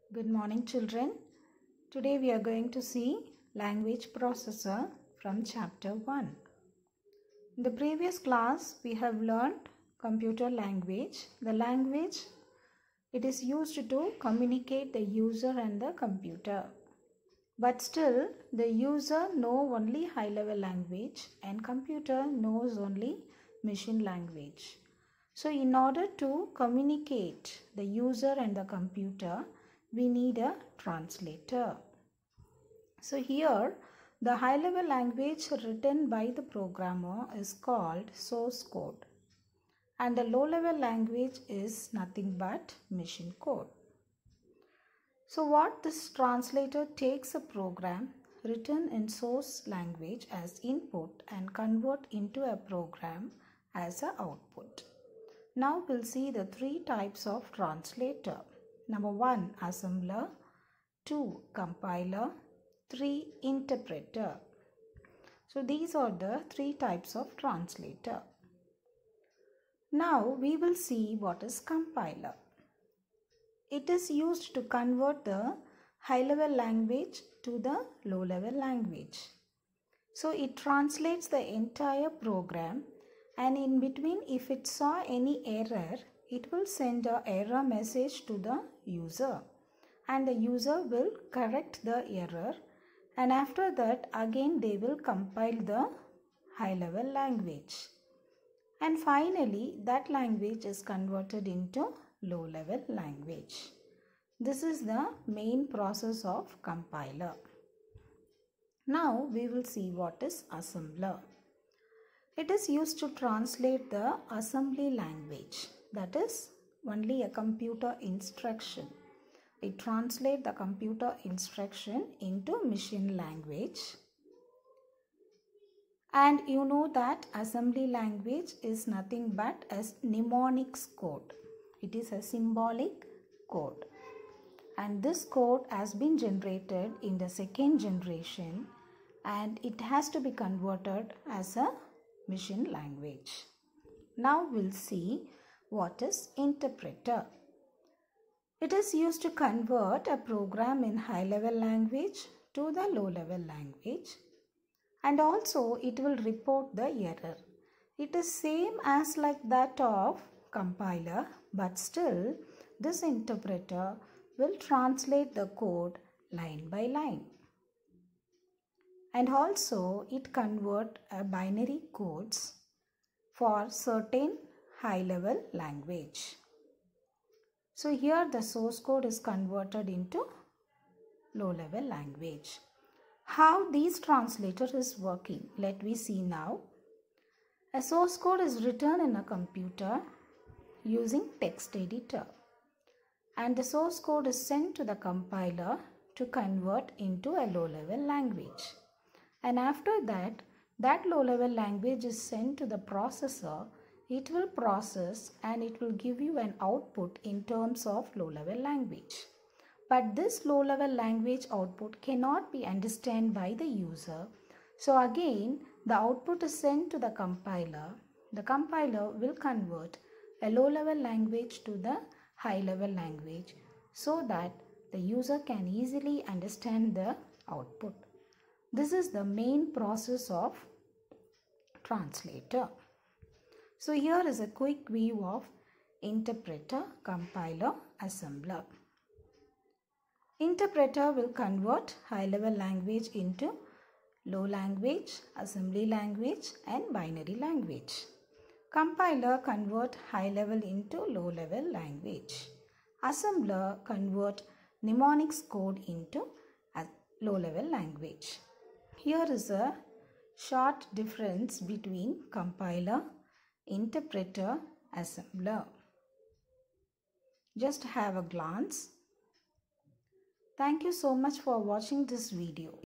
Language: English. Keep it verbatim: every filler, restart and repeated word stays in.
Good morning, children. Today we are going to see language processor from chapter one. In the previous class we have learned computer language. The language, it is used to communicate the user and the computer. But still the user know only high level language and computer knows only machine language. So in order to communicate the user and the computer, we need a translator. So here the high level language written by the programmer is called source code, and the low level language is nothing but machine code. So what this translator takes a program written in source language as input and convert into a program as an output. Now we'll see the three types of translator. Number one, assembler. Two, compiler. Three, interpreter. So these are the three types of translator. Now we will see what is compiler. It is used to convert the high level language to the low level language. So it translates the entire program, and in between if it saw any error, it will send an error message to the user, and the user will correct the error, and after that again they will compile the high level language, and finally that language is converted into low level language. This is the main process of compiler. Now we will see what is assembler. It is used to translate the assembly language, that is only a computer instruction. It translates the computer instruction into machine language. And you know that assembly language is nothing but a mnemonics code. It is a symbolic code. And this code has been generated in the second generation, and it has to be converted as a machine language. Now we'll see what is interpreter. It is used to convert a program in high level language to the low level language, and also it will report the error. It is same as like that of compiler, but still this interpreter will translate the code line by line, and also it convert a binary codes for certain high level language. So here the source code is converted into low level language. How these translator is working, let me see now. A source code is written in a computer using text editor, and the source code is sent to the compiler to convert into a low level language, and after that that low level language is sent to the processor. It will process and it will give you an output in terms of low level language. But this low level language output cannot be understood by the user. So again the output is sent to the compiler. The compiler will convert a low level language to the high level language so that the user can easily understand the output. This is the main process of translator. So here is a quick view of interpreter, compiler, assembler. Interpreter will convert high level language into low language, assembly language and binary language. Compiler convert high level into low level language. Assembler convert mnemonics code into a low level language. Here is a short difference between compiler, interpreter, assembler. Just have a glance. Thank you so much for watching this video.